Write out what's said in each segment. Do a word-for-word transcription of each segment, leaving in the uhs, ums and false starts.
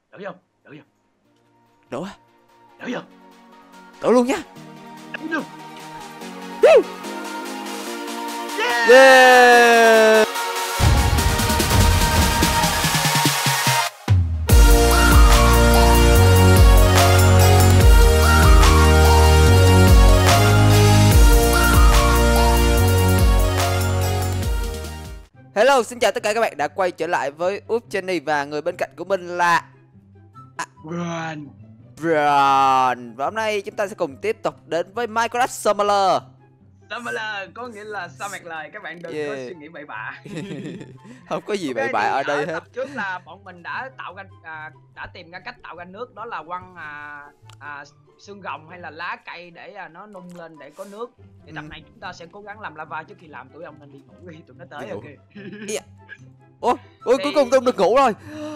Đổ vô, đổ vô. Đổ á? Đổ vô. Đổ luôn nha. Đổ luôn. Yeah. Yeah. Hello, xin chào tất cả các bạn đã quay trở lại với Úp Jenny và người bên cạnh của mình là à, Brian. Brian. Và hôm nay chúng ta sẽ cùng tiếp tục đến với Minecraft Summoner. Summoner có nghĩa là sa mạc lời, các bạn đừng yeah. có suy nghĩ bậy bạ. Không có gì okay, bậy bạ ở đây hết. Tập trước là bọn mình đã tạo ra à, đã tìm ra cách tạo ra nước, đó là quăng à, à, xương rồng hay là lá cây để à, nó nung lên để có nước. Thì tập ừ. này chúng ta sẽ cố gắng làm lava. Trước khi làm tụi ông nên đi ngủ đi, tụi nó tới ok. Yeah. Ủa, ôi thì... cuối cùng tôi được ngủ rồi.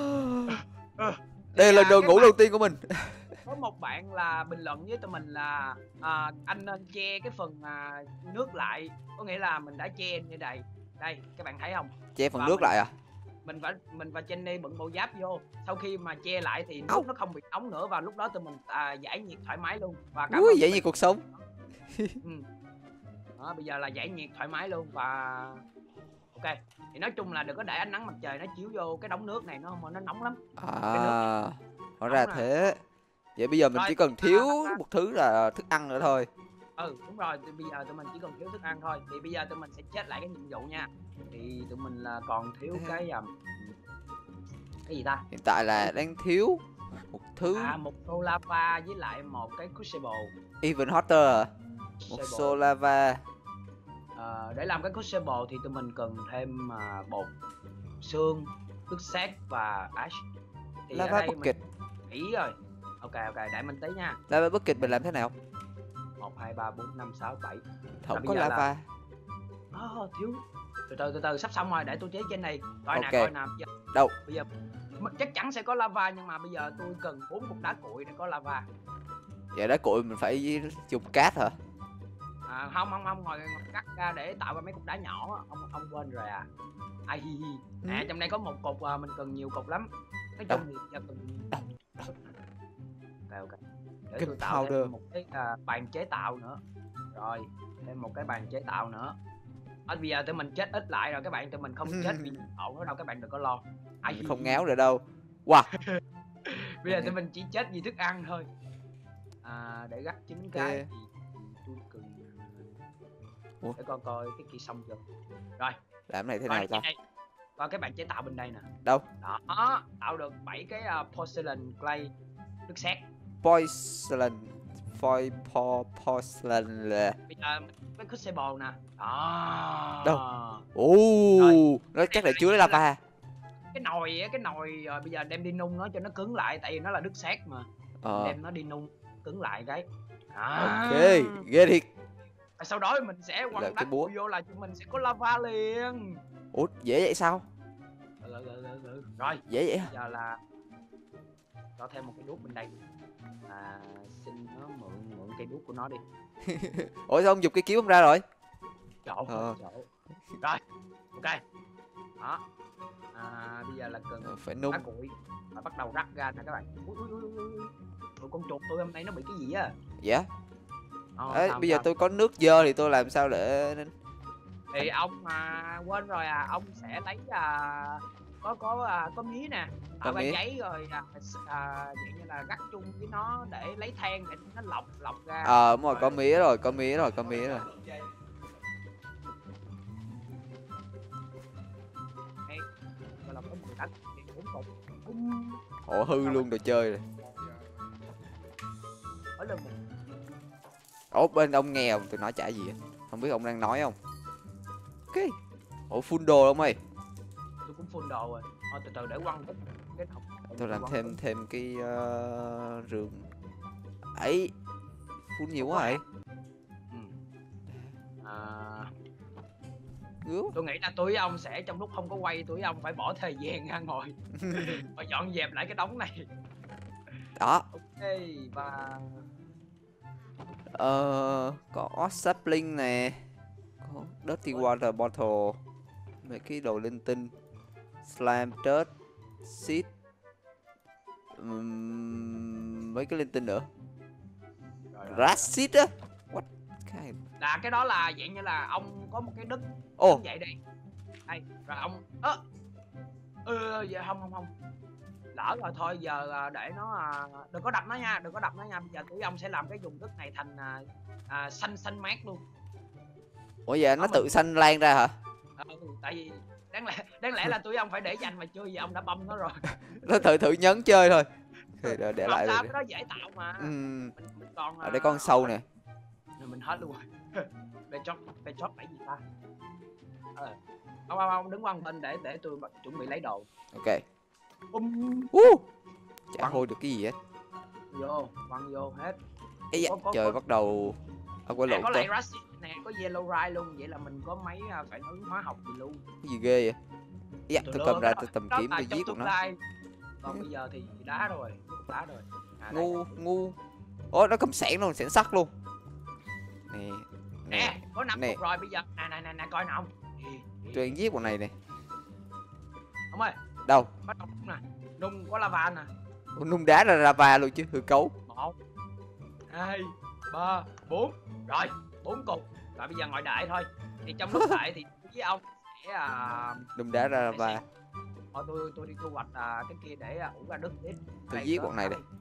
Đây là lần đầu ngủ bạn... đầu tiên của mình. Có một bạn là bình luận với tụi mình là à, anh nên che cái phần à, nước lại, có nghĩa là mình đã che như đây. Đây, các bạn thấy không? Che phần và nước mình, lại à? Mình và mình và Jenny bận bộ giáp vô. Sau khi mà che lại thì nước Ốc. nó không bị nóng nữa, và lúc đó tụi mình à, giải nhiệt thoải mái luôn. Và cảm Ui, giải nhiệt cuộc sống. ừ. Đó, bây giờ là giải nhiệt thoải mái luôn và ok. Thì nói chung là đừng có để ánh nắng mặt trời nó chiếu vô cái đống nước này, nó nó nóng lắm. À, hóa ra thế. Vậy bây giờ mình rồi, chỉ cần thiếu à, một thứ là thức ăn nữa thôi. Ừ đúng rồi, thì bây giờ tụi mình chỉ cần thiếu thức ăn thôi. Thì bây giờ tụi mình sẽ chết lại cái nhiệm vụ nha. Thì tụi mình là còn thiếu cái um, cái gì ta? Hiện tại là đang thiếu một thứ à, một xô lava với lại một cái crucible. Even hotter à? Một xô lava. À, để làm cái crucible thì tụi mình cần thêm uh, bột xương, nước sét và ash. Thì lava bucket. Ý rồi. Ok ok, để mình tí nha. Lava bucket mình làm thế nào? Một hai ba bốn năm sáu bảy. Không có lava. Là... Oh, thiếu. Từ từ từ từ sắp xong rồi, để tôi chế trên này. Coi okay. nè, coi nào. Bây giờ... Đâu? Bây giờ chắc chắn sẽ có lava, nhưng mà bây giờ tôi cần bốn cục đá cuội để có lava. Vậy đá cuội mình phải dùng cát hả? À, không không không, ngồi cắt ra để tạo ra mấy cục đá nhỏ. Ông ông quên rồi à? Ai hi hi. À, ừ. Trong đây có một cục, à, mình cần nhiều cục lắm. Nói chung thì giờ cần. Ok ok. Để Good tôi tạo powder. thêm một cái à, bàn chế tạo nữa. Rồi, thêm một cái bàn chế tạo nữa. À, bây giờ tụi mình chết ít lại rồi các bạn, tụi mình không chết vì ổn nữa đâu, các bạn đừng có lo. Ai mình không ngáo rồi đâu. Wow. Bây giờ tụi mình chỉ chết vì thức ăn thôi. À, để gắt chín cái okay. Thì tôi cần Ủa? Để coi coi cái kia xong chưa. Rồi. Làm này thế nào ta? Coi cái bàn chế tạo bên đây nè. Đâu? Đó, tạo được bảy cái uh, porcelain clay nước sét. Porcelain Foy po porcelain là bây giờ cái crucible nè. Đó. Đâu? Ồ, nó chắc là chứa lava. Cái nồi á, cái nồi rồi bây giờ đem đi nung nó cho nó cứng lại, tại vì nó là nước sét mà. Ờ. Đem nó đi nung cứng lại cái. À. Ok, ghê thiệt. Sau đó mình sẽ quăng đá cuội vô là chúng mình sẽ có lava liền. Ủa, dễ vậy sao? Ừ, ừ, ừ, ừ. Rồi, dễ vậy hả? Giờ là cho thêm một cái đuốc bên đây. À, xin nó mượn mượn cây đuốc của nó đi. Ủa sao không dùng cái kiếm không ra rồi? Chỗ, ờ. chỗ. Rồi, ok. Đó. À, bây giờ là cần ờ, phải nung đá cuội và bắt đầu rắc ra nè các bạn. Ui, ui, ui, ui. Ủa, con chuột tôi hôm nay nó bị cái gì á? Dạ. Ờ, Ê, sao, bây giờ sao? tôi có nước dơ thì tôi làm sao để thì ông mà quên rồi à, ông sẽ lấy à, có có à, có mía nè, tạo ra giấy rồi à, à, dạng như là gắt chung với nó để lấy than để nó lọc lọc ra. Ờ đúng rồi, có mía rồi, có mía rồi, có mía rồi. Ủa hư luôn đồ chơi rồi. Ủa bên ông nghe không? Tôi nói chả gì. Không biết ông đang nói không? Ok. Ủa full đồ không ơi? Tôi cũng full đồ rồi. Thôi từ từ để quăng cái cái hộp. Tôi làm thêm cái... thêm cái uh, rương. Ấy. Full nhiều quá vậy. Ừ. À... Tôi nghĩ là túi ông sẽ trong lúc không có quay, túi ông phải bỏ thời gian ra ngồi và dọn dẹp lại cái đống này. Đó. Ok và Ờ, có sapling nè, có dirty water bottle, mấy cái đồ linh tinh, slime dirt, seed, Ừm, mấy cái linh tinh nữa. Rồi, rồi, rồi. Racist á. What kind? Là cái đó là dạng như là ông có một cái đức Ồ. đứng dậy đi. Đây, rồi ông ơ ừ, dạ không không không lỡ rồi thôi giờ à, để nó à, đừng có đập nó nha, đừng có đập nó nha. Bây giờ tụi ông sẽ làm cái vùng đất này thành à, à, xanh xanh mát luôn. Ủa vậy nó Đó, tự mình- xanh lan ra hả? Ừ, tại vì đáng lẽ đáng lẽ là tụi ông phải để dành mà chưa gì ông đã băm nó rồi. Nó thử thử nhấn chơi thôi. Okay, để, để Không lại sao, rồi. cái đó dễ tạo mà. Ừm, Mình, mình còn ở đây con sâu nè. rồi mình hết luôn rồi. Về chót về chót phải gì ta? Ờ. Ông ông ông đứng qua một bên để để tôi bắt- chuẩn bị lấy đồ. Ok. Um, Uh, chả Quăng. hôi được cái gì hết. vô quăng vô hết. Ây da, Có- có- trời có- bắt đầu. Ông có Nè lộn có tôi. lại Racist nè, có Yellow Ride luôn, vậy là mình có mấy à, phản ứng hóa học gì luôn. Cái gì ghê vậy? Dạ, Tôi tôi lừa cầm cái ra đó- tôi tầm đó kiếm là tôi trong giết của tương nó. lai. Còn bây giờ thì đá rồi, đá rồi. À, đây. Ngu, ngu. Ồ, nó cầm sẻn luôn, sẻn sắt luôn. Nè, Nè, nè, có năm nè. cục rồi bây giờ. Nè nè nè nè coi nào. Tôi đang giết bọn này nè. Ông ơi, Đâu? bắt đầu nè. Nung có lava nè. Ủa, nung đá ra lava luôn chứ, hư cấu. Một, hai, ba, bốn. Rồi, bốn cục. Rồi bây giờ ngồi đợi thôi. Thì trong lúc đợi thì với ông sẽ à, Nung đá ra để lava. xem. Thôi tôi tôi đi thu hoạch à, cái kia để à, ủ ra đất tiếp. Tôi Đây giết có bọn này khá đây.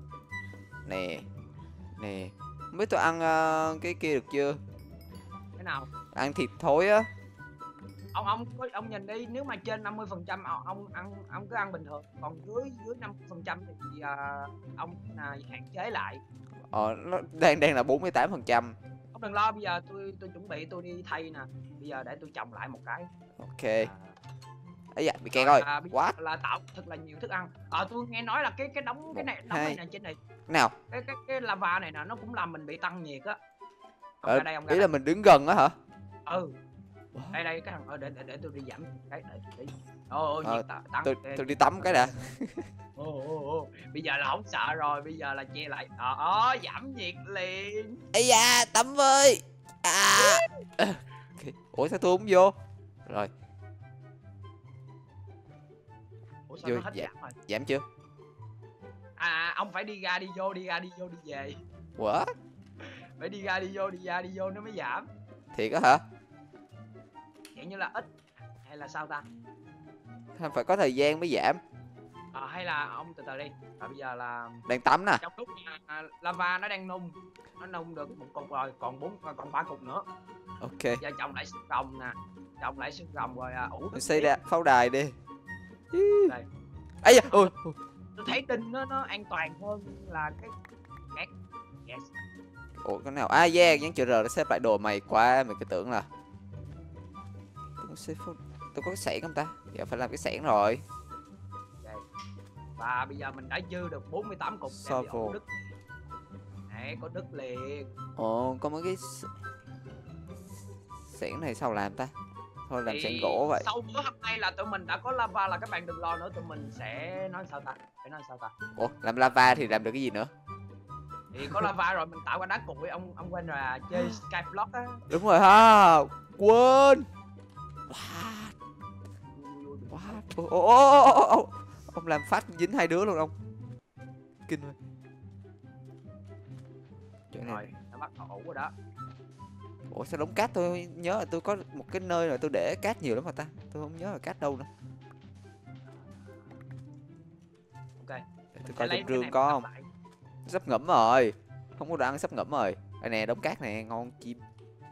Nè. Nè. Không biết tôi ăn ờ, cái kia được chưa? Cái nào? Ăn thịt thối á. Ông ông có- ông nhìn đi, nếu mà trên năm mươi phần trăm ông, ông ăn ông cứ ăn bình thường, còn dưới dưới năm mươi phần trăm thì à, ông à, hạn chế lại. Ờ, nó đang đang là bốn mươi tám phần trăm. Ông đừng lo, bây giờ tôi tôi chuẩn bị tôi đi thay nè. Bây giờ để tôi trồng lại một cái. Ok. À, Ấy dạ, bị kẹt rồi. à, bây What? giờ là tạo thật là nhiều thức ăn. Ờ tôi nghe nói là cái cái đống cái này đống hai. này nè trên này, Nào? cái cái cái lava này nè nó cũng làm mình bị tăng nhiệt á. Ông Ờ, ra đây, ông ra ý đây. là mình đứng gần á hả? Ừ. Đây đây cái thằng ờ, để, để để tôi đi giảm cái để tôi đi. Ồ ồ, Ờ, nhiệt ta- tăng. Tôi Ê, tôi đi tắm cái đã. Ồ ồ ồ, bây giờ là không sợ rồi, bây giờ là che lại. Ờ ờ, giảm nhiệt liền. Ây da, tắm ơi. À. Ok. Ủa sao tôi không vô? Rồi, Ủa sao Vô, nó hết dạ. giảm rồi? giảm chưa? À ông phải đi ra đi vô, đi ra đi vô đi về. What? Phải đi ra đi vô, đi ra đi vô nó mới giảm. Thiệt á hả? Dạng như là ít hay là sao ta? Phải có thời gian mới giảm. Ờ, hay là ông từ từ đi. Và bây giờ là Đang tắm nè. trong lúc mà à, lava nó đang nung, nó nung được một cục rồi, còn bốn còn ba cục nữa. Ok. Giờ trồng lại xương rồng nè, trồng lại xương rồng rồi à, ủ Mình đất xây tiếp. ra pháo đài đi. Đây. Ấy da, ôi. Tôi thấy đinh nó nó an toàn hơn là cái cát. Yes. Ủa cái nào? À yeah, nhắn chữ R để xếp lại đồ mày quá, mày cứ tưởng là tôi có xếp pháo... tôi có cái xẻng không ta? Dạ phải làm cái xẻng rồi. Đây. Và bây giờ mình đã dư được bốn mươi tám cục để đi ủ Shovel. đất. Này có đất liền. Ồ, có mấy cái s- xẻng này sao làm ta? Thôi làm Thì xẻng gỗ vậy. sau bữa hôm nay là tụi mình đã có lava, là các bạn đừng lo nữa, tụi mình sẽ nói sao ta? Phải nói sao ta? Ủa, làm lava thì làm được cái gì nữa? Thì có lava rồi mình tạo ra đá cuội, ông ông quên rồi à, chơi skyblock á. Đúng rồi ha. Quên. What? What? Ồ, ồ, ồ, ồ, ồ, ồ. Ông làm phát dính hai đứa luôn ông. Kinh rồi. Chỗ này. Rồi, nó bắt đầu ủ rồi đó. Ủa sao đống cát, tôi nhớ là tôi có một cái nơi là tôi để cát nhiều lắm mà ta. Tôi không nhớ là cát đâu nữa. Ok. Để tôi Sẽ coi lấy trong cái rương này có mình không. đắp lại. Sắp ngẫm rồi. Không có đồ ăn sắp ngẫm rồi. Đây nè, đống cát nè, ngon chim.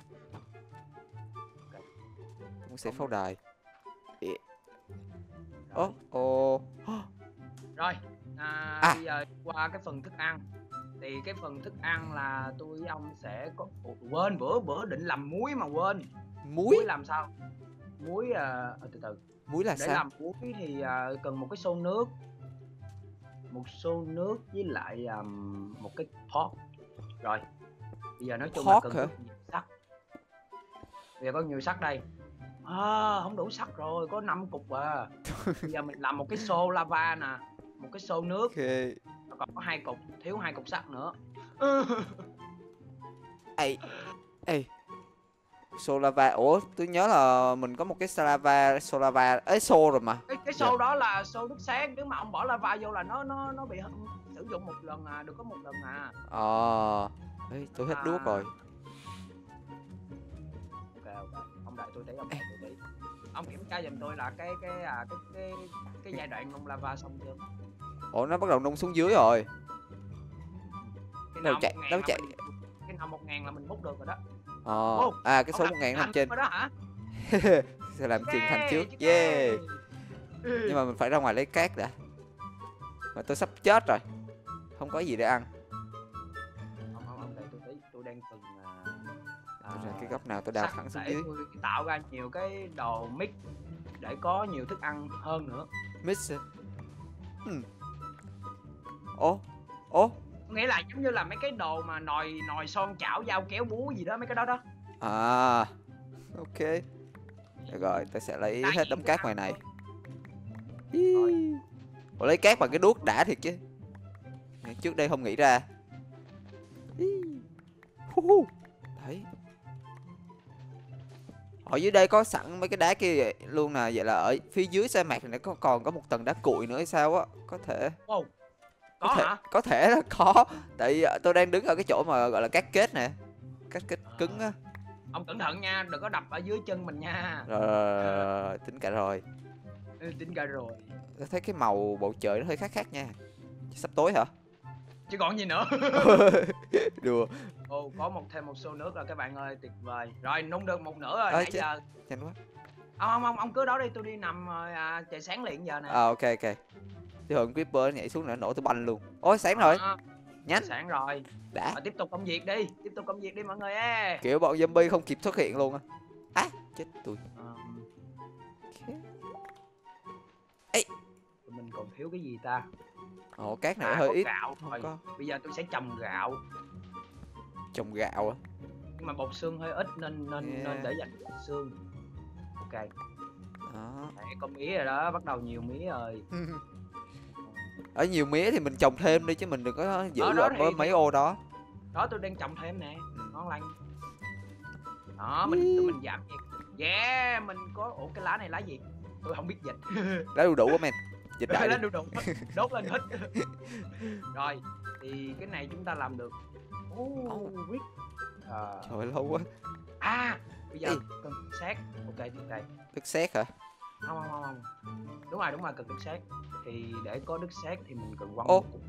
Tôi muốn xây pháo đài. Ố, ồ. Rồi, à, À. bây giờ qua cái phần thức ăn. Thì cái phần thức ăn là tôi với ông sẽ có Ủa, quên bữa bữa định làm muối mà quên. Muối. Muối làm sao? Muối à, ờ, từ từ. Muối là Để sao? làm muối thì à, cần một cái xô nước, một xô nước với lại um, một cái pot. Rồi bây giờ nói chung là Pot cần hả? rất nhiều sắt. Bây giờ có nhiều sắt đây. À, không đủ sắt rồi, có năm cục à. Bây giờ mình làm một cái xô lava nè, một cái xô nước, Ok. còn có hai cục, thiếu hai cục sắt nữa. Ê. Ê. Solava. Ủa tôi nhớ là mình có một cái Solava Solava ấy xô rồi mà. Cái cái Dạ. xô đó là xô nước sét, nếu mà ông bỏ lava vô là nó nó nó bị sử dụng một lần à, được có một lần à. Ờ. Ê, tôi hết À. đuốc rồi. Ok ok, ông đợi tôi tí, ông đợi tôi tí. Ông kiểm tra giùm tôi là cái cái à, cái cái cái giai đoạn nung lava xong chưa? Ủa nó bắt đầu nung xuống dưới rồi. Cái Đâu nào chạy, một ngàn đâu là chạy. mình, cái nào một ngàn là mình múc được rồi đó. Ờ. Ô, À cái số ông một làm ngàn nằm thành trên. rồi đó hả? Sẽ làm trường thành trước. Yeah, Yeah. yeah. Nhưng mà mình phải ra ngoài lấy cát đã. Mà tôi sắp chết rồi. Không có gì để ăn. Ông ông ông đợi tôi tí, tôi đang từng à, Tôi ra cái góc nào tôi đào sắp thẳng xuống để dưới. tôi tạo ra nhiều cái đồ mix để có nhiều thức ăn hơn nữa. Mix. Hmm. Ồ. Ồ. Nghĩa là giống như là mấy cái đồ mà nồi nồi son chảo dao kéo búa gì đó, mấy cái đó đó. À. Ok. Được rồi, tôi sẽ lấy Đại hết diện đống thức cát ăn ngoài này. thôi. Rồi. Ủa lấy cát bằng cái đuốc đã thiệt chứ. Trước đây không nghĩ ra. Đấy. Ở dưới đây có sẵn mấy cái đá kia vậy luôn nè. Vậy là ở phía dưới sa mạc này có còn có một tầng đá cuội nữa hay sao á. Có thể. Wow. Có, Có thể, hả? có thể là có. Tại tôi đang đứng ở cái chỗ mà gọi là cát kết nè. Cát kết cứng á. Ông cẩn thận nha, đừng có đập ở dưới chân mình nha. Rồi, rồi, rồi, rồi, tính cả rồi. Ừ, tính cả rồi. Tôi thấy cái màu bầu trời nó hơi khác khác nha. Sắp tối hả? Chứ còn gì nữa. Đùa. Ồ, có một thêm một xô nước rồi các bạn ơi, tuyệt vời. Rồi nung được một nửa rồi. Ê, Nãy chết. giờ Nhanh quá. ông ông ông ông cứ đó đi, tôi đi nằm rồi à, trời sáng liền giờ nè. À ok ok. Chứ hồi Creeper nhảy xuống nữa nổ tôi banh luôn. Ôi sáng rồi. À, Nhanh. sáng rồi. Đã. Rồi, tiếp tục công việc đi, tiếp tục công việc đi mọi người ê. Kiểu bọn zombie không kịp xuất hiện luôn á. Á, chết tôi. Um, Okay. Ê. tụi mình còn thiếu cái gì ta? Ồ cát này À, hơi có ít. gạo Không thôi. có. Bây giờ tôi sẽ trồng gạo. Trồng gạo á. Nhưng mà bột xương hơi ít nên nên Yeah. nên để dành bột xương. Ok. Đó. Đấy, có mía rồi đó, bắt đầu nhiều mía rồi. Ở nhiều mía thì mình trồng thêm đi chứ mình đừng có giữ Ở ở đó mấy, thì- mấy ô đó. Đó tôi đang trồng thêm nè, Ừ. ngon lành. Đó mình tụi mình giảm nhiệt. Yeah, mình có ủa cái lá này lá gì? Tôi không biết dịch. Lá đu đủ á men. Dịch đại Lá đi. đu đủ đốt lên hết. Rồi thì cái này chúng ta làm được. Oh, biết. À, Trời ơi, lâu quá. à bây giờ Ê. cần sát. Ok ok. Đất sét hả? Không không không không. Đúng rồi đúng rồi cần đất sét. Thì để có đất sét thì mình cần quăng Ô. một cục.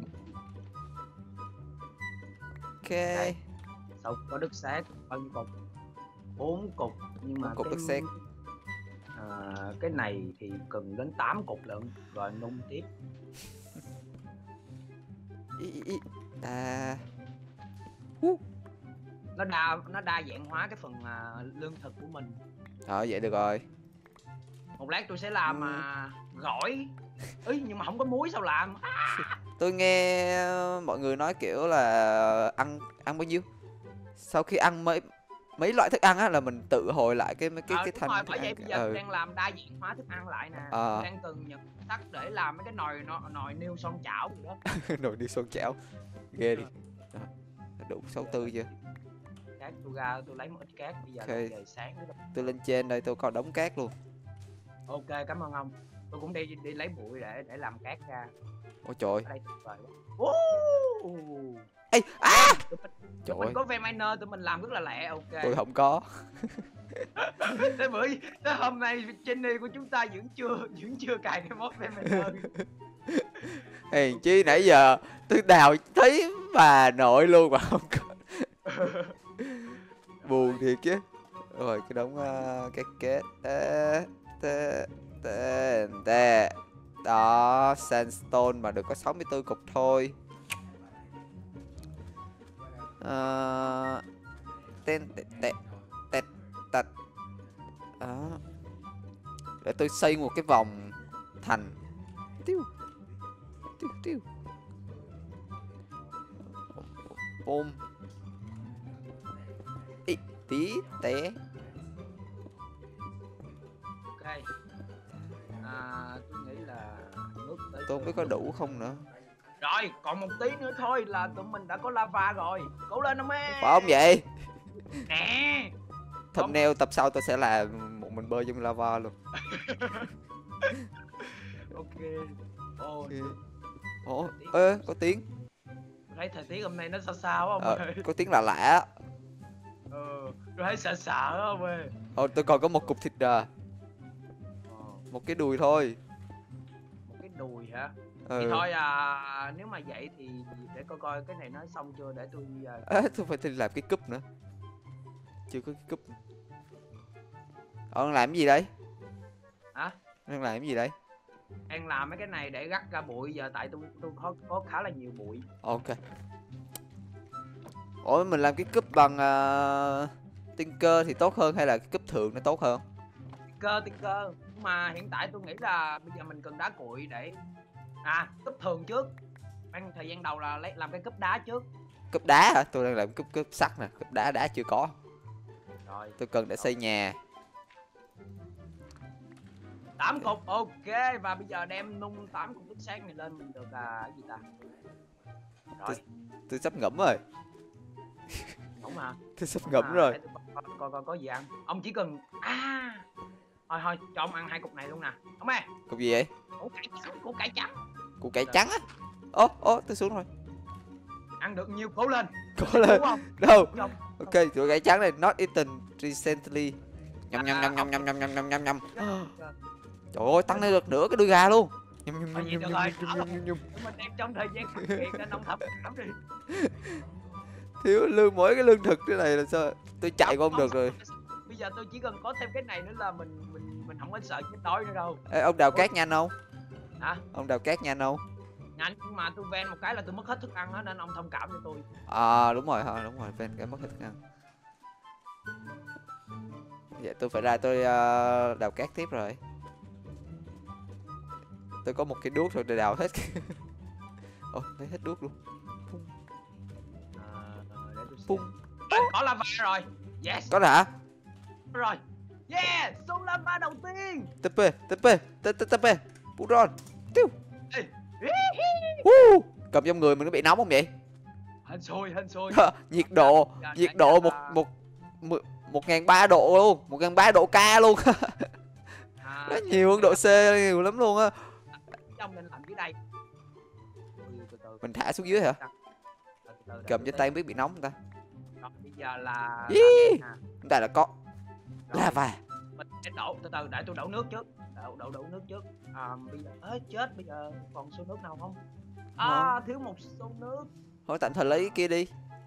Ok. Đây. Sau có đất sét bao nhiêu cục? Bốn cục nhưng mà Bốn cục cái đất sét. à, cái này thì cần đến tám cục lận rồi nung tiếp. Ý, ý, ý. À. Nó đa nó đa dạng hóa cái phần à, lương thực của mình. Ờ vậy được rồi. Một lát tôi sẽ làm Ừ. mà gỏi. Ý nhưng mà không có muối sao làm? À, Tôi nghe mọi người nói kiểu là ăn ăn bao nhiêu? Sau khi ăn mấy mấy loại thức ăn á là mình tự hồi lại cái cái cái, ờ, cái đúng thanh rồi, thức bởi vậy ăn. bây giờ Ừ. tôi đang làm đa dạng hóa thức ăn lại nè. Ờ. Tôi đang cần những tắc để làm mấy cái nồi nồi, nồi niêu son chảo gì đó. Nồi đi son chảo. Ghê đi. Đó. Đủ sáu tư chưa? Cát tôi ra tôi lấy một ít cát bây giờ Ok. là trời sáng nữa. Tôi lên trên đây tôi có đống cát luôn. Ok cảm ơn ông. Tôi cũng đi đi lấy bụi để để làm cát ra. Ôi trời. Ở đây tuyệt vời quá. Wow. Ê, à! Tụi mình, Trời tụi mình ơi. có Vminer, tụi mình làm rất là lẹ. Ok. Tôi không có. Tới bữa tới hôm nay Jenny của chúng ta vẫn chưa vẫn chưa cài cái mod Vminer. Hèn chi nãy giờ tôi đào thấy bà nội luôn mà không có. Buồn thiệt chứ. Rồi cái đống uh, cái kết tê tê tê tê. Đó sandstone mà được có sáu mươi tư cục thôi. Uh, tên tệ tệ tệ tạch. Đó. Để tôi xây một cái vòng thành tiêu tiêu tiêu. Ôm. Ý, tí té. Ok. À, tôi nghĩ là nước tới Tôi không biết có đủ không nữa. rồi còn một tí nữa thôi là tụi mình đã có lava rồi. Cố lên ông ơi. Phải không vậy? Nè. thumbnail tập sau tôi sẽ là một mình bơi trong lava luôn. Ok. Ồ, Ok. Ủa, ê, có tiếng. thấy thời tiết hôm nay nó sao sao không Ờ, ơi. có tiếng lạ lạ á. Ừ, tôi thấy sợ sợ không ơi. Ồ, tôi còn có một cục thịt à. Ờ, Một cái đùi thôi. một cái đùi hả? Ừ. Thì thôi à, nếu mà vậy thì để coi coi cái này nói xong chưa để tôi uh... À, tôi phải đi làm cái cúp nữa. Chưa có cái cúp. Ờ, đang làm cái gì đây? Hả? Đang làm cái gì đây? Đang làm mấy cái này để gắt ra bụi giờ tại tôi tôi có, có khá là nhiều bụi. Ok. Ủa mình làm cái cúp bằng uh, Tinker thì tốt hơn hay là cái cúp thường nó tốt hơn? Tinker Tinker mà hiện tại tôi nghĩ là bây giờ mình cần đá cuội để à cúp thường trước. Ban thời gian đầu là lấy làm cái cúp đá trước. Cúp đá hả? Tôi đang làm cúp cúp sắt nè, cúp đá đá chưa có. Rồi. Tôi cần để xây nhà. Tám cục ok và bây giờ đem nung tám cục nước sáng này lên mình được à cái gì ta? Rồi. Tôi, tôi sắp ngẫm rồi. Đúng hả? Tôi sắp ngẫm à, rồi. để tôi coi, coi coi có gì ăn. Ông chỉ cần à thôi thôi cho ông ăn hai cục này luôn nè. Ông ơi. Cục gì vậy? Củ cải trắng, củ cải trắng. Củ cải trắng á? Ố, ố, tôi xuống rồi. Ăn được nhiều cố lên. Cố lên. Không? Đâu? Không. Ok, củ cải trắng này not eaten recently. Nhâm nhâm nhâm nhâm nhâm nhâm nhâm nhâm nhâm nhâm. Trời ơi, tăng lên được nửa cái đuôi gà luôn. Nhâm nhâm Thôi nhâm vậy nhâm được nhâm rồi, nhâm đỡ nhâm nhâm nhâm. mình đang trong thời gian khắc nghiệt nên ông thập cảm đi. Thiếu lương mỗi cái lương thực thế này là sao? Tôi chạy qua không được rồi. Bây giờ tôi chỉ cần có thêm cái này nữa là mình mình mình không có sợ chết đói nữa đâu. Ê, ông đào cát nhanh không? Hả? Ông đào cát nhanh không? Nhanh nhưng mà tôi ven một cái là tôi mất hết thức ăn đó nên ông thông cảm cho tôi. À đúng rồi, ha, đúng rồi, ven cái mất hết thức ăn. Vậy tôi phải ra tôi uh, đào cát tiếp rồi. Tôi có một cái đuốc rồi để đào hết. Ồ, lấy hết đuốc luôn. À, để tôi Pum. À, có lava rồi. Yes. Có hả? Rồi. Yeah, số lava đầu tiên. tê pê, tê pê, tê tê tê pê. Puron. Tiêu. Ê. Woo. Cầm trong người mình có bị nóng không vậy? Hên xui, hên xui. Nhiệt độ, Giờ nhiệt nãy độ một là- một một một ngàn ba độ luôn, một ngàn ba độ K luôn. À, Nó nhiều hơn độ C nhiều lắm luôn á. Ông nên làm dưới đây. Từ từ, từ. Mình thả xuống dưới hả? Từ từ, để Cầm tôi trên tí. tay không biết bị nóng không ta? Rồi, bây giờ là Ý. à, Chúng ta là có rồi, lava. mình sẽ đổ từ từ để tôi đổ nước trước. Đổ đổ đổ nước trước. À, bây giờ ế chết bây giờ còn xô nước nào không? À, thiếu một xô nước. Thôi tạm thời lấy cái kia đi.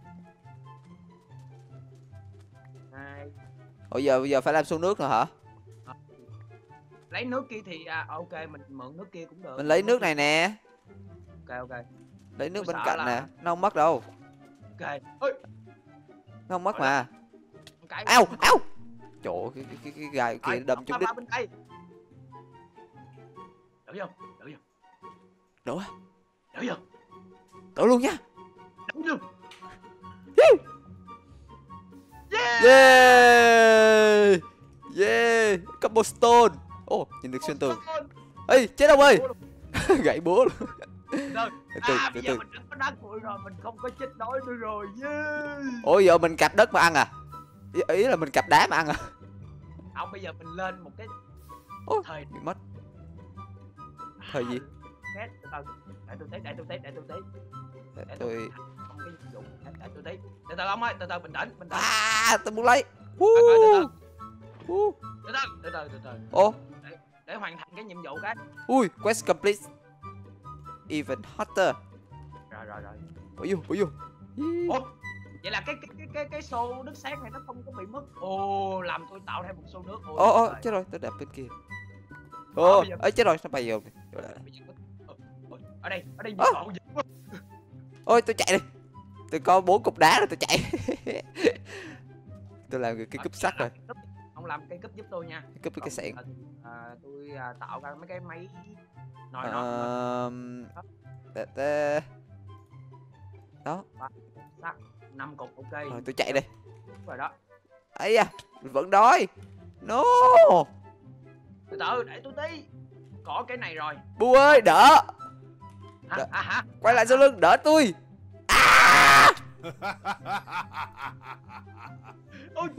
Này. Ủa giờ bây giờ phải làm xuống nước nữa hả? À, lấy nước kia thì à, ok mình mượn nước kia cũng được. Mình lấy nước này nè. Ok ok. Lấy nước Tôi bên sợ cạnh là- nè. Nó không mất đâu. Ok. Ôi, Nó không mất Rồi mà. cái Ao, ao. Trời ơi, cái, cái, cái, cái gai kia Rồi, đâm trúng đít. lava bên đây. Đổ vô, đổ vô. Đổ á. Đổ vô. Đổ luôn nha. Đổ vô. Yeah. Yeah. Cobblestone. Ồ, oh, nhìn được xuyên tường. Ê, chết ông ơi. Gãy búa luôn. Rồi. Từ từ, À, từ bây giờ từ. mình đã có đá cuội rồi, mình không có chết đói nữa rồi. Yeah. Ủa giờ mình cạp đất mà ăn à? Ý, ý là mình cạp đá mà ăn à? Không, bây giờ mình lên một cái Ôi, thời bị mất. Thời gì? Két, từ từ. Để tôi tí, để tôi tí, để tôi tí. Để Để tôi... không cái nhiệm vụ, để, để tôi tí. Từ từ ông ơi, từ từ bình tĩnh, bình tĩnh. À, tôi muốn lấy. Từ từ, Uh. từ từ, từ từ, từ từ. Ô, Để, để hoàn thành cái nhiệm vụ cái. ui, quest complete. Even hotter. Rồi rồi rồi. Bỏ vô, bỏ vô. Ủa, vậy là cái cái cái cái cái xô nước sáng này nó không có bị mất. Ồ, làm tôi tạo thêm một xô nước. Ôi, Ô, ô, trời. chết rồi, tôi đạp bên kia. Ờ, Ô, bây giờ- ấy chết rồi, nó bay vô. Bây giờ có- Ồ, ôi, ở đây, ở đây Ơ. nhiệt độ dữ quá. Ôi, tôi chạy đi. Tôi có bốn cục đá rồi, tôi chạy. Tôi làm cái cái cúp sắt rồi. Ông làm cây cúp giúp tôi nha. Cúp với cái sẹn. Còn, à, tôi à, tạo ra mấy cái máy nồi nọ Ờm... Tê tê. Đó, sắt năm cục ok. rồi tôi chạy đây. Đúng rồi đó. Ấy da, mình vẫn đói. No. Từ từ để tôi tí. Có cái này rồi. Bu ơi, đỡ. Hả? Đ- À hả? Quay lại sau lưng, đỡ tôi. À! Ôi,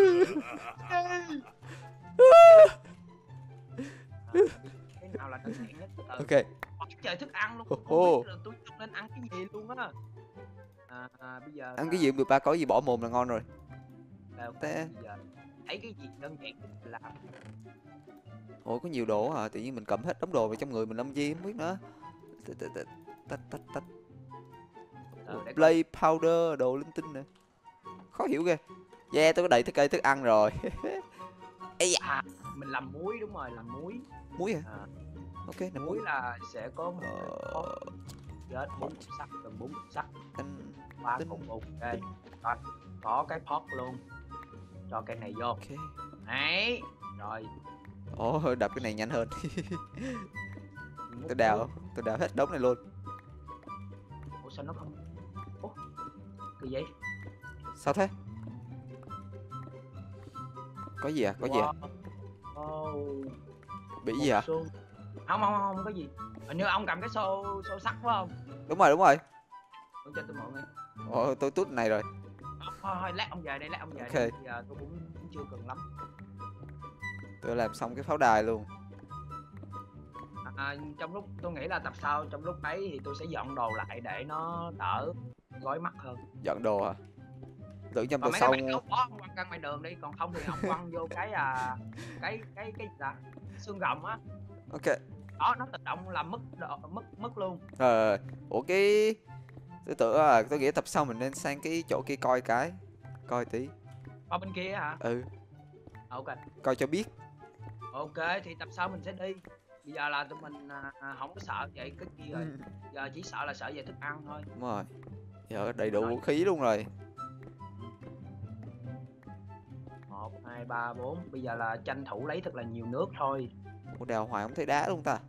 cái nào là đơn giản nhất từ từ. Ok. Ôi, trời, thức ăn luôn. Hô Không hô. biết là tôi nên ăn cái gì luôn á. À, à, bây giờ Ăn cái gì cũng được ba, có gì bỏ mồm là ngon rồi. là Thế. bây giờ thấy cái gì đơn giản nhất là làm. Ủa có nhiều đồ hả? Tự nhiên mình cầm hết đống đồ vào trong người mình làm gì không biết nữa. Tách tách tách tách tách tách. Ờ, để coi. Play powder đồ linh tinh nè. Khó hiểu ghê. Yeah, tôi có đầy thức cây thức ăn rồi. Ây da. À, mình làm muối, đúng rồi, làm muối. Muối hả? À, Ok, nè muối muối. là sẽ có một Ờ, chết bốn cục sắt, gần bốn cục sắt, anh ba Tinh. cục ok. Rồi, có cái pot luôn, cho cái này vô. ok. Đấy, rồi. Ồ, đập cái này nhanh hơn. Múc Tôi đào, nước. tôi đào hết đống này luôn. Ủa sao nó không? Ủa, cái gì? Sao thế? Có gì à? Có gì à? Wow. Oh, Bị gì à? xô. Không, không, không, không có gì. Hình như ông cầm cái xô, xô sắt phải không? Đúng rồi, đúng rồi. Mượn cho tôi mượn đi. Ồ, tôi tút này rồi. Thôi, thôi, lát ông về đây, lát ông về Ok. đây. Bây giờ tôi cũng, cũng chưa cần lắm. Tôi làm xong cái pháo đài luôn. À, trong lúc tôi nghĩ là tập sau, trong lúc ấy thì tôi sẽ dọn đồ lại để nó đỡ gói mắt hơn. Dọn đồ à? Tưởng trong Còn tôi mấy xong. cái bánh bỏ ông quăng ra ngoài đường đi, còn không thì ông quăng vô cái à cái cái cái gì ta, xương rồng á. Ok. Đó, nó tự động làm mất độ- mất mất luôn. Rồi. Ủa cái tôi tưởng là tôi nghĩ tập sau mình nên sang cái chỗ kia coi cái. Coi tí. Qua bên kia hả? Ừ, Ok. coi cho biết. Ok, thì tập sau mình sẽ đi. Bây giờ là tụi mình à, à, không có sợ vậy cái kia rồi. Ừ. Giờ chỉ sợ là sợ về thức ăn thôi. Đúng rồi. Giờ đầy đủ vũ khí luôn rồi. Một, hai, ba, bốn. Bây giờ là tranh thủ lấy thật là nhiều nước thôi. Ủa đào hoài không thấy đá luôn ta.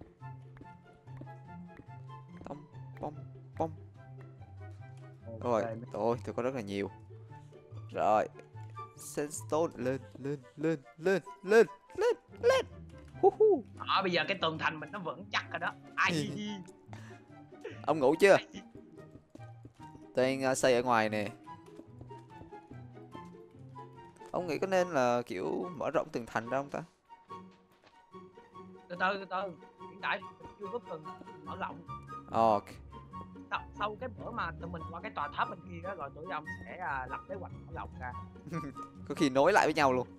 Tông, bông, bông. Rồi, Ok. thôi tôi có rất là nhiều. Rồi. Sandstone lên, lên, lên, lên, lên, lên, lên. Hu hu. Đó, bây giờ cái tường thành mình nó vững chắc rồi đó. Ai. Ông ngủ chưa? Tôi đang uh, xây ở ngoài nè. Ông nghĩ có nên là kiểu mở rộng tường thành ra không ta? Từ từ từ từ. Hiện tại mình chưa có cần mở rộng. Ok. Sau, sau cái bữa mà tụi mình qua cái tòa tháp bên kia đó, rồi tụi ông sẽ à, lập kế hoạch mở rộng ra. Có khi nối lại với nhau luôn.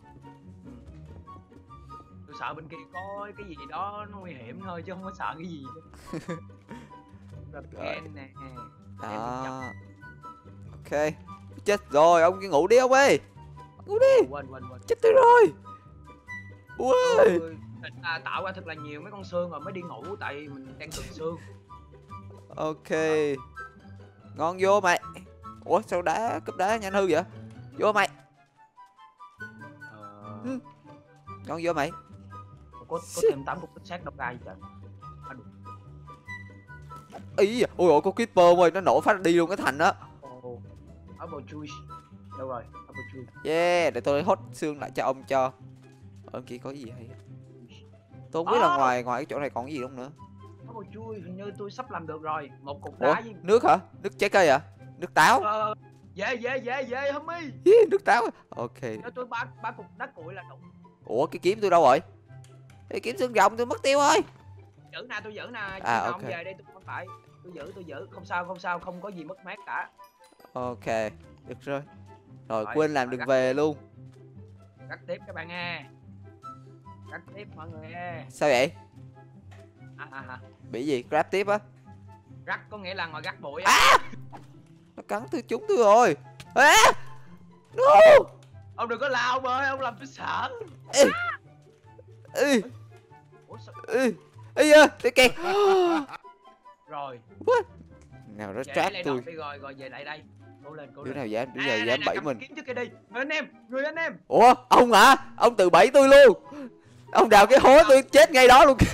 Tôi sợ bên kia có cái gì đó nó nguy hiểm thôi chứ không có sợ cái gì nữa. Rồi Ken nè. Đó. Ok. Chết rồi, ông cứ ngủ đi ông ơi. Ngủ đi. Quên quên quên. Chết tôi rồi. Ui. Tôi định là tạo ra thật là nhiều mấy con xương rồi mới đi ngủ, tại vì mình đang cần xương. Ok. Ngon vô mày. Ủa sao đá cúp đá nhanh hư vậy? Vô mày. Ờ, Ừ. Ngon vô mày. có, có thêm tám cục tích xác đâu ra vậy trời. À, được. Ý, ôi ôi con Creeper ơi, nó nổ phát đi luôn cái thành á. Oh, apple juice. Đâu rồi? Apple juice. Yeah, để tôi hốt xương lại cho ông cho. Ở kia có gì hay? Tôi không biết là À! ngoài ngoài cái chỗ này còn cái gì không nữa. Apple juice hình như tôi sắp làm được rồi. Một cục Ủa, đá với nước hả? Nước trái cây à? Nước táo? Ờ, dễ dễ dễ dễ homie. Yeah, nước táo. Ok. Cho tôi ba ba cục đá cuội là đủ. Ủa cái kiếm tôi đâu rồi? Cái kiếm xương rồng tôi mất tiêu rồi. Giữ nè, tôi giữ nè. À, Khi nào ok. ông về đây tôi không phải. Tôi giữ tôi giữ, không sao không sao, không có gì mất mát cả. Ok, được rồi. Rồi Rồi, quên làm rồi, đường cắt về tiếp. luôn. Cắt tiếp các bạn nghe. Cắt tiếp mọi người nghe. Sao vậy? À, à, à. Bị gì? Grab tiếp á? Rắc có nghĩa là ngồi rắc bụi á. Nó cắn tôi trúng tôi rồi. À! No! Ông đừng có lao ông ơi, ông làm tôi sợ. Ê. Ê. Ủa sao? Ê. Ê da, tôi kẹt. Rồi. What? Nào nó Về trap lại tôi. đọc đi rồi, rồi về lại đây. Cố lên, cố Đứa lên. nào dám, đứa Nè, nào nè, dám nè, bẫy cầm mình. kiếm trước kia đi. Người anh em, người anh em. Ủa, ông hả? Ông tự bẫy tôi luôn. Ông đào cái hố tôi chết ngay đó luôn.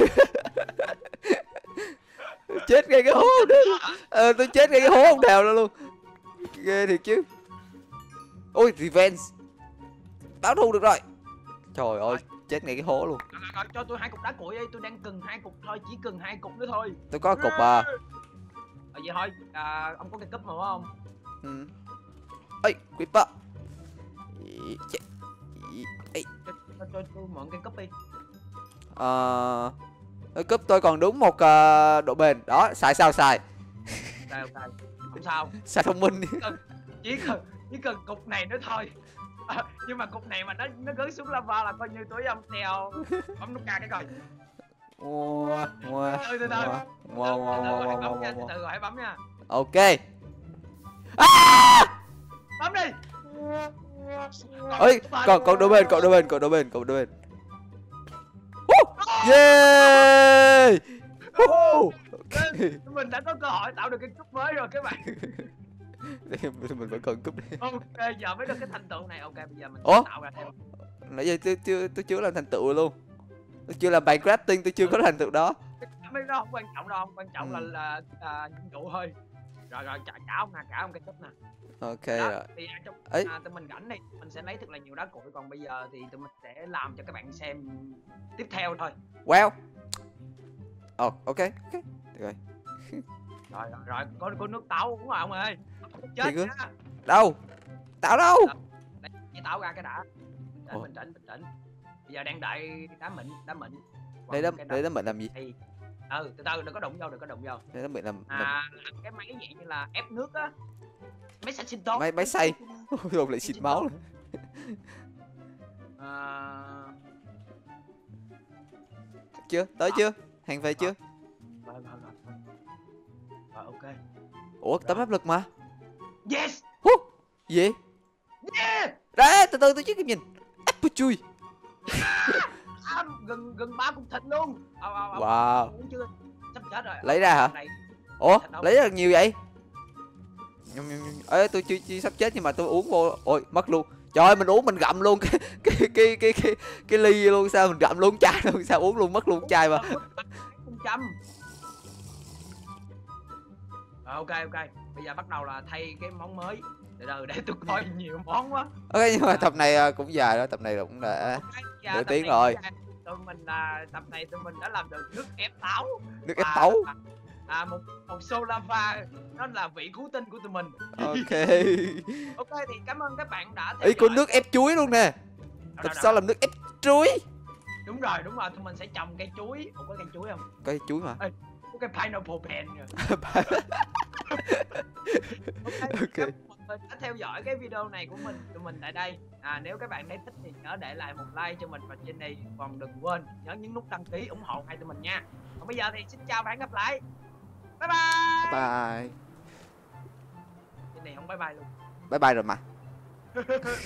Chết ngay cái hố đó. Ờ, tôi chết ngay cái hố ông đào đó luôn. Ghê thiệt chứ. Ôi, revenge. Báo thù được rồi. Trời ơi, chết ngay cái hố luôn. Rồi, rồi, rồi, cho tôi hai cục đá cuội đi, tôi đang cần hai cục thôi, chỉ cần hai cục nữa thôi. Tôi có cục à. Ờ, vậy thôi, à, ông có cái cúp mà phải không? Ừ. Ê, Creeper. Ý, chết. Ý, ê. cho cho cho tôi mượn cái copy. Ờ, Ê, cúp tôi còn đúng một ờ, độ bền. Đó, xài sao xài. Ok ok, không sao. Xài thông minh. Chỉ cần chỉ cần, chỉ cần cục này nữa thôi. À, nhưng mà cục này mà nó nó rớt xuống lava là coi như tối ông theo bấm nút ca cái coi. Mua, mua, Từ từ từ, mua, mua, mua, từ từ mua, rồi hãy mua, bấm mua, nha, từ mua. từ rồi hãy bấm nha. Ok. Bấm đi. Ơi, còn còn đôi bên, còn đôi bên, còn đôi bên, còn đôi bên. Yeah. Oh, mình đã có cơ hội tạo được cái cúp mới rồi các bạn. Mình vẫn còn cúp đi. Ok, giờ mới được cái thành tựu này. Ok, bây giờ mình Ủa? tạo ra thêm. Nãy giờ tôi chưa tôi chưa làm thành tựu luôn. Tôi chưa làm bài crafting, tôi chưa có thành tựu đó. Mấy đó không quan trọng đâu, không quan trọng Ừ. là là nhiệm vụ thôi. Rồi rồi trả trả ông nè, trả ông cái cúp nè. Ok Đó, rồi. thì trong Ấy. à, tụi mình rảnh đi, mình sẽ lấy thật là nhiều đá cuội, còn bây giờ thì tụi mình sẽ làm cho các bạn xem tiếp theo thôi. Wow. Ồ, oh, ok, ok. Được rồi. Rồi rồi, rồi. Có có nước táo uống rồi ông ơi. Chết Thì cứ- nha. Đâu? Tao đâu? Lấy cái táo ra cái đã. Bình Ủa? tĩnh, bình tĩnh, bình tĩnh. Bây giờ đang đợi đá mịn, đá mịn. Để đó, Cái để đó mình làm gì? thì ừ, từ từ đừng có đụng vô, đừng có đụng vô. Để đó mình làm, làm... À, làm cái máy dạng như là ép nước á. Máy xay sinh tố. máy máy xay. Rồi lại xịt máu rồi. À... Chưa? Tới chưa? Hàng về chưa? Rồi, rồi, rồi, rồi. Rồi, ok. Ủa, tấm áp lực mà. Yes. Hú. Gì? Yeah. Đấy, từ từ tôi chứ cái nhìn. Apple chui. À, gần gần ba cục thịt luôn. Ờ, ờ, ờ, Wow. uống chưa? Sắp chết rồi. Lấy ra hả? Này, Ủa, thịt đâu? lấy ra nhiều vậy? Nhum, nhum, nhum. Ê, tôi chưa, chưa sắp chết nhưng mà tôi uống vô. Ôi, mất luôn. Trời ơi, mình uống mình gặm luôn cái cái cái cái cái, cái ly luôn, sao mình gặm luôn chai luôn, sao uống luôn mất luôn chai mà. Không trăm. Rồi, ok ok. Bây giờ bắt đầu là thay cái món mới. Từ từ để tôi coi nhiều món quá. Ok, nhưng mà tập này à, cũng dài đó, tập này cũng đã Ok, dạ, nửa tập tiếng này rồi. cũng dài. Tụi mình là tập này tụi mình đã làm được nước ép táo. nước ép Và- tấu. À, một một xô lava, nó là vị cứu tinh của tụi mình. Ok. Ok thì cảm ơn các bạn đã theo Ý, có dõi. nước ép chuối luôn nè. Đâu, Tập đâu, sau đâu. làm nước ép chuối. Đúng rồi, đúng rồi, tụi mình sẽ trồng cây chuối. Ủa, có cây chuối không? Có cái chuối mà. Có cái pineapple pen kìa. Ok, Ok. các bạn đã theo dõi cái video này của mình, tụi mình tại đây. À, nếu các bạn thấy thích thì nhớ để lại một like cho mình và trên đây, còn đừng quên nhớ nhấn nút đăng ký ủng hộ hai tụi mình nha. Còn bây giờ thì xin chào và hẹn gặp lại. Bye bye. Bye. Trên này không bye bye luôn. Bye bye rồi mà.